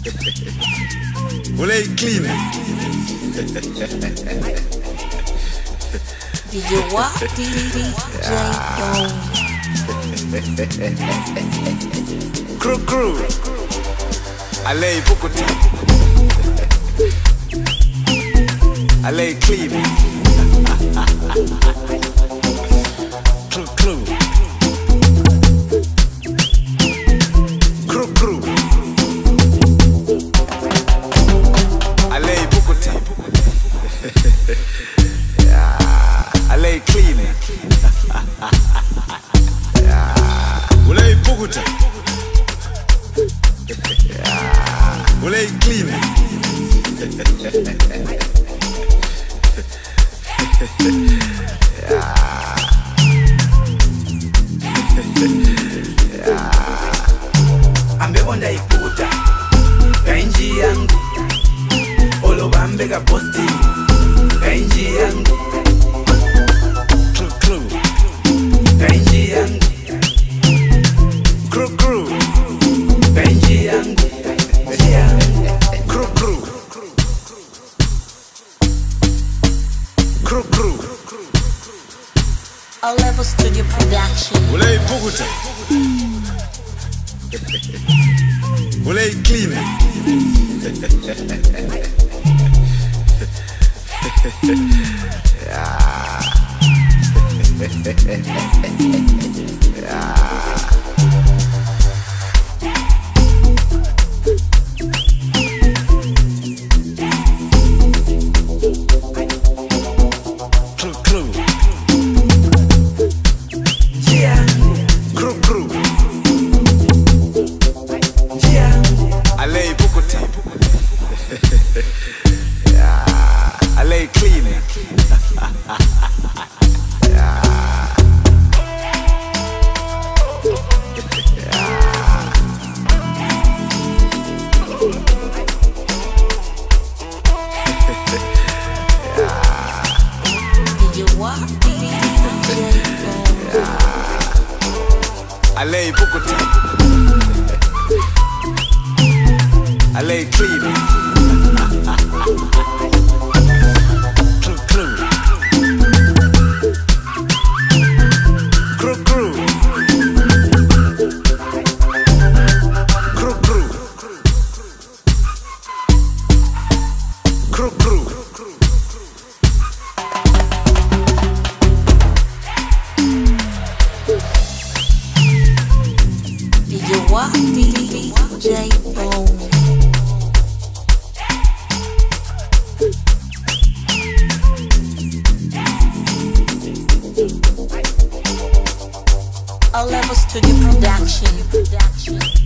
Ulay clean. DJ Prod.Dj. Crew. Aleipukuta. Alei clean. Crew. Aleipukuta. Alei clean. Aleipukuta. Ulay clean. Ambebonda ikuta kainji yangu olo bambega posti kainji yangu Crew. kainji yangu Crew. kainji yangu Crew. Aleipukuta Studio Production. Aleipukuta. Ulay clean. Crew. Aleipukuta. Alei clean. DJ Prod.Dj. Aleipukuta. Alei clean. Crew. DJ Prod.Dj. Aleipukuta Studio Production.